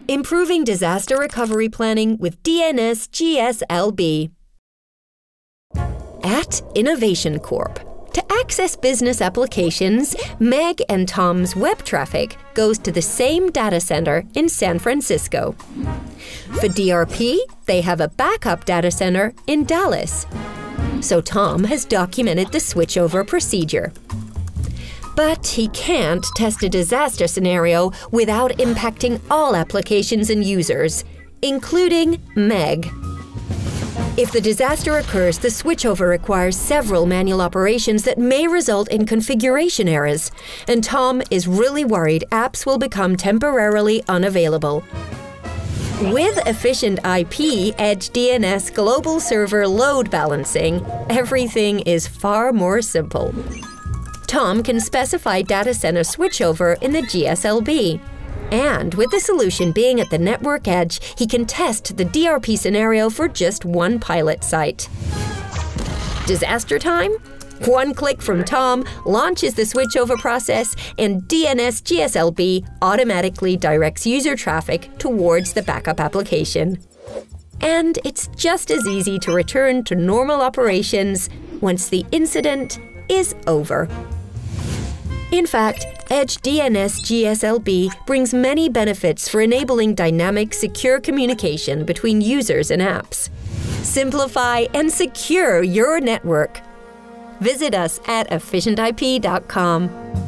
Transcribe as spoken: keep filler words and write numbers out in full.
Improving disaster recovery planning with D N S G S L B. At Innovation Corp, to access business applications, Meg and Tom's web traffic goes to the same data center in San Francisco. For D R P, they have a backup data center in Dallas. So Tom has documented the switchover procedure. But he can't test a disaster scenario without impacting all applications and users, including Meg. If the disaster occurs, the switchover requires several manual operations that may result in configuration errors, and Tom is really worried apps will become temporarily unavailable. With EfficientIP Edge D N S Global Server Load Balancing, everything is far more simple. Tom can specify data center switchover in the G S L B. And with the solution being at the network edge, he can test the D R P scenario for just one pilot site. Disaster time? One click from Tom launches the switchover process, and D N S G S L B automatically directs user traffic towards the backup application. And it's just as easy to return to normal operations once the incident is over. In fact, Edge D N S G S L B brings many benefits for enabling dynamic, secure communication between users and apps. Simplify and secure your network. Visit us at efficient I P dot com.